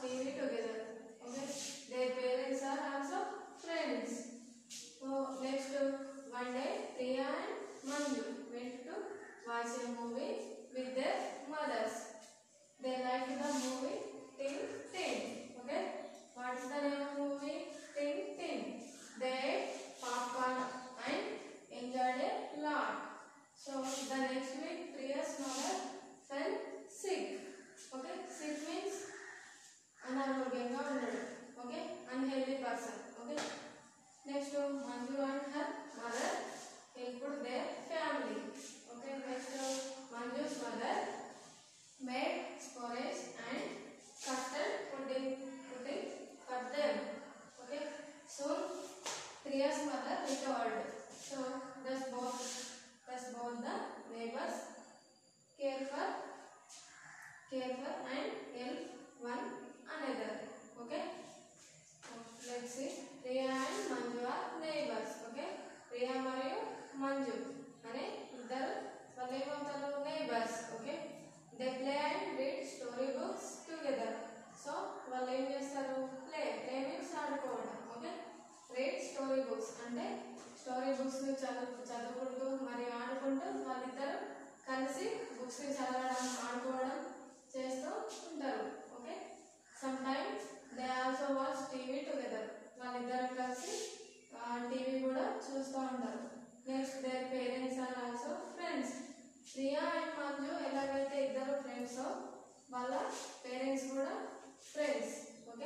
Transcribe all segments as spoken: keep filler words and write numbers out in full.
T V together. Okay, their parents are also friends. So next one day Priya and Manju went to watch a movie with their mothers. They liked the movie Tin Tin. Okay, what is the name of movie? Tin Tin. They ate popcorn and enjoyed a lot. So the next week Priya's mother fell sick. Okay, sick means అనారోగ్యంగా ఉన్నాడు. Okay, unhealthy person. Okay, next Manju and her mother helped their family. Okay, next మంజు's mother made porridge and custard pudding pudding for them. Okay, soon Priya's mother recovered. So thus both thus both the neighbors care for care for and help one another. Okay, let's see. Priya and Manju are neighbors. Okay, Priya మరియు మంజు అనే ఇద్దరు వాళ్ళు ఏమవుతారు? neighbors. Okay, they play and read story books together. So వాళ్ళు ఏం చేస్తారు? play play means ఆడుకోవడం. Okay, read story books అంటే స్టోరీ బుక్స్ ని చదువు చదువుకుంటూ మరియు ఆడుకుంటూ వాళ్ళిద్దరు కలిసి బుక్స్ ని చదవడం ఆడుకోవడం చేస్తూ ఉంటారు. Okay, sometimes they also watch TV together. వాళ్ళిద్దరు కలిసి టీవీ కూడా చూస్తూ ఉంటారు. Next their parents are also friends. Priya and Manju ఎలాగైతే ఇద్దరు ఫ్రెండ్స్ వాళ్ళ పేరెంట్స్ కూడా friends. Okay,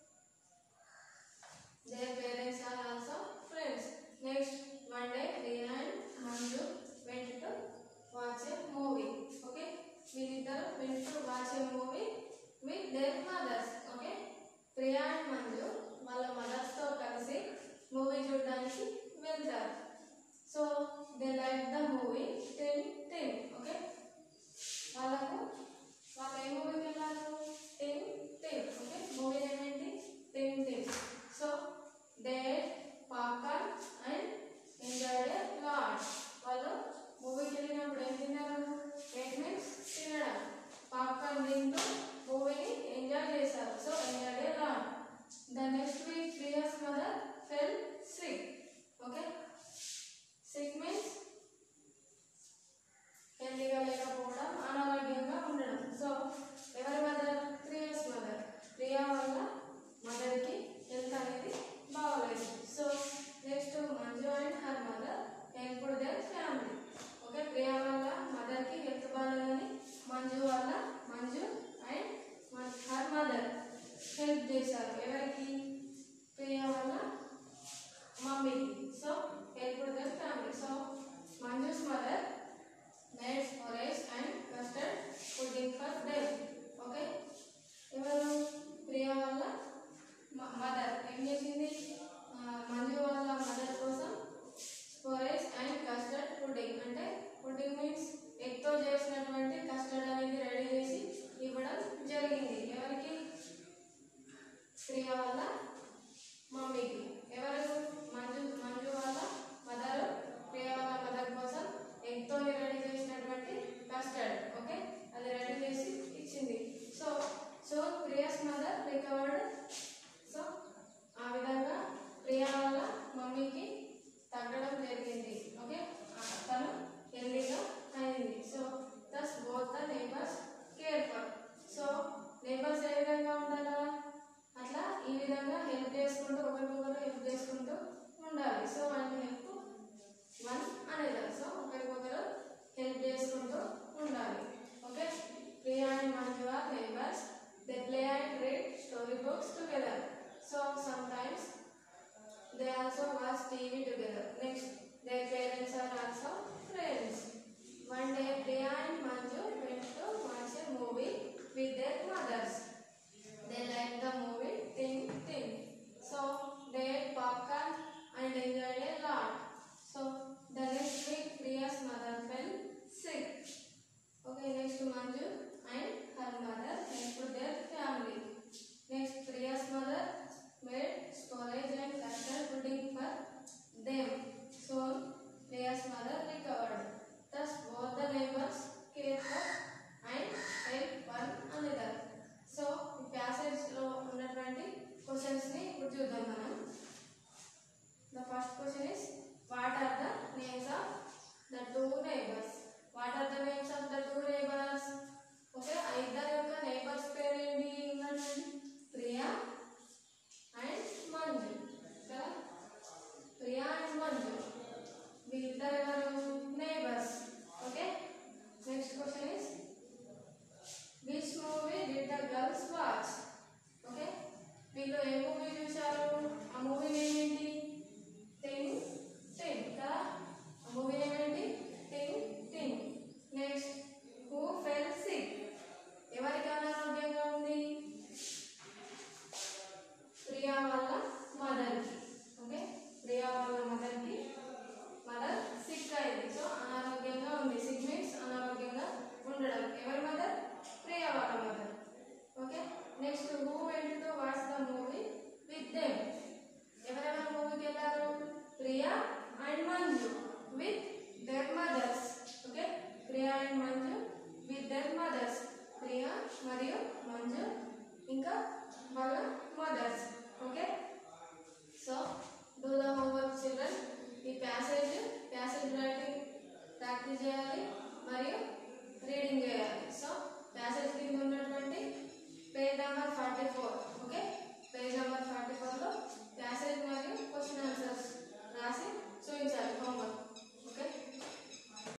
their parents are also friends. Next one day Priya and Manju went to watch a movie. Okay, వీళ్ళిద్దరు went to watch a movie with their mothers. Okay, Priya and Manju వాళ్ళ mothers తో కలిసి movie చూడడానికి వెళ్తారు. So they like the movie Tintin. Okay, వాళ్ళకు వాళ్ళు ఏ మూవీకి వెళ్ళారు? Tintin. ఓకే, మూవీ ఏమేంటి? Tintin. So they popcorn and enjoyed a lot. వాళ్ళు మూవీకి వెళ్ళినప్పుడు ఏం తిన్నారు? ఎయిట్ మీన్స్ తినడం. పాప్కార్న్ తింటూ మూవీని ఎంజాయ్ చేశారు. So enjoyed a lot. The next week Priya's mother fell sick. Okay, sick means హెల్తీగా లేకపోవడం, అనారోగ్యంగా ఉండడం. సో ఎవరి మదర్? ప్రియాస్ మదర్. ప్రియా వల్ల మదర్కి హెల్త్ అనేది బాగోలేదు. So next Manju and her mother helped their family. Okay, Priya వల్ల మదర్కి హెల్త్ బాగాలేదని మంజు వల్ల Manju and her mother help చేశారు. ఎవరికి? ప్రియా వల్ల మమ్మీకి. So helped their family. So Manju's mother made porridge and custard pudding for them. Okay, ఎవరు? ప్రియా వల్ల మదర్ ఏం చేసింది? మంజు వాళ్ళ మదర్ కోసం porridge and custard pudding అంటే పుడ్డింగ్ మీన్స్ ఎగ్తో చేసినటువంటి కస్టర్డ్ అనేది రెడీ చేసి ఇవ్వడం జరిగింది. ఎవరికి? ప్రియా వాళ్ళ మమ్మీకి. ఎవరు? మంజు మంజు వాళ్ళ మదర్ ప్రియా వాళ్ళ మదర్ కోసం ఎగ్తో రెడీ చేసినటువంటి కస్టర్డ్ ఓకే అది రెడీ చేసి ఇచ్చింది. So so Priya's mother recovered. So ఆ విధంగా ప్రియా వాళ్ళ మమ్మీకి తగ్గడం జరిగింది. ఓకే, తను హెల్దీగా అయింది. So thus both the neighbours care for. So neighbours ఏ విధంగా ఉండాలా? అట్లా ఈ విధంగా హెల్ప్ చేసుకుంటూ ఒకరికొకరు హెల్ప్ చేసుకుంటూ ఉండాలి. So and help one another. So ఒకరికొకరు హెల్ప్ చేసుకుంటూ ఉండాలి. Okay, Priya and Manju are neighbours. They play and read story books together. So sometimes they also watch T V together. Next, their parents are also friends. One day Priya and Manju went to watch a movie with their mothers. They liked the movie Tin Tin. So they ate popcorn and enjoyed a lot. So the next week Priya's mother fell sick. Okay, next Manju and her mother helped their family. Next Priya's mother made porridge and custard pudding for them. So Priya's mother recovered. Thus both the neighbors cared for and helped one another. Passage passage writing practice చేయాలి మరియు